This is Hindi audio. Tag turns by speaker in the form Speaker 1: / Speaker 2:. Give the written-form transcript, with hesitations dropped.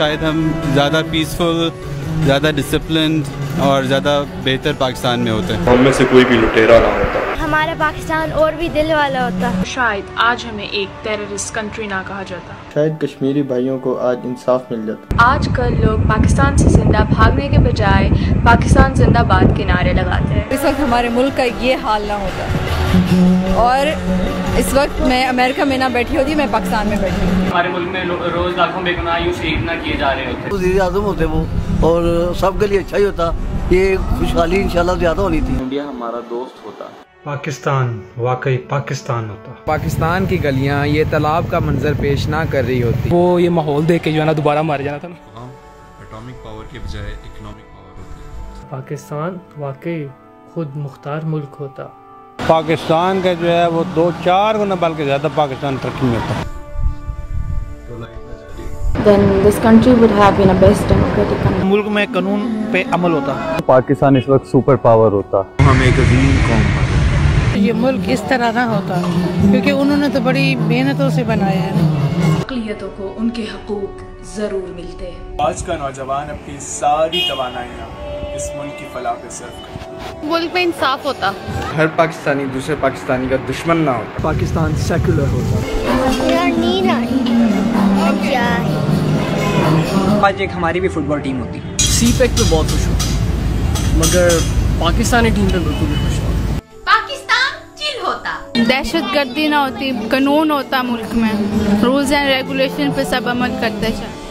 Speaker 1: शायद हम ज़्यादा पीसफुल, ज़्यादा डिसिप्लिन्ड और ज़्यादा बेहतर पाकिस्तान में होते हैं।
Speaker 2: हम में से कोई भी लुटेरा ना होता,
Speaker 3: हमारा पाकिस्तान और भी दिल वाला होता।
Speaker 4: शायद आज हमें एक टेररिस्ट कंट्री ना कहा जाता।
Speaker 5: शायद कश्मीरी भाइयों को आज इंसाफ मिल जाता।
Speaker 4: आजकल लोग पाकिस्तान से जिंदा भागने के बजाय पाकिस्तान जिंदाबाद के नारे लगाते हैं।
Speaker 6: इस वक्त हमारे मुल्क का ये हाल ना होता और इस वक्त मैं अमेरिका में ना बैठी होती, मैं पाकिस्तान में बैठी होती।
Speaker 7: हमारे मुल्क में रोज लाखों बेगुनाह यूं शहीद ना किए जा रहे होते।
Speaker 8: वज़ीर आज़म होते वो और सबके लिए अच्छा ही होता, ये खुशहाली इंशाल्लाह ज़्यादा होनी थी।
Speaker 5: इंडिया हमारा दोस्त होता,
Speaker 9: पाकिस्तान वाकई पाकिस्तान होता।
Speaker 10: पाकिस्तान की गलियां ये तालाब का मंजर पेश ना कर रही होती।
Speaker 11: वो ये माहौल देख के जो है ना दोबारा मार जाना था ना।
Speaker 12: एटॉमिक पावर के बजाय इकोनॉमिक पावर होती।
Speaker 13: पाकिस्तान वाकई खुद मुख्तार मुल्क होता।
Speaker 14: पाकिस्तान का जो है वो 2-4 गुना बल्कि ज़्यादा पाकिस्तान तरक्की में होता।
Speaker 15: Then this country would have been a best democratic country.
Speaker 16: मुल्क में कानून पे अमल होता।
Speaker 17: पाकिस्तान इस वक्त सुपर पावर होता।
Speaker 2: हम एक अजीम कौम हैं।
Speaker 6: ये मुल्क इस तरह ना होता क्योंकि उन्होंने तो बड़ी मेहनतों से बनाया है।
Speaker 4: अक़लियतों को उनके हकूक जरूर मिलते हैं।
Speaker 18: आज का नौजवान अपनी सारी तवानाइयाँ इस मुल्क की फलाह पे सर्व करता है।
Speaker 6: मुल्क में इंसाफ होता।
Speaker 5: हर पाकिस्तानी दूसरे पाकिस्तानी का दुश्मन ना होता।
Speaker 16: पाकिस्तान सेकुलर होता।
Speaker 11: आज एक हमारी भी फुटबॉल टीम होती।
Speaker 13: सीपैक पे बहुत खुश हूँ मगर पाकिस्तानी टीम पे बिल्कुल भी खुश नहीं।
Speaker 6: पाकिस्तान चिल होता, दहशतगर्दी ना होती, कानून होता मुल्क में, रूल्स एंड रेगुलेशन पे सब अमल करते हैं।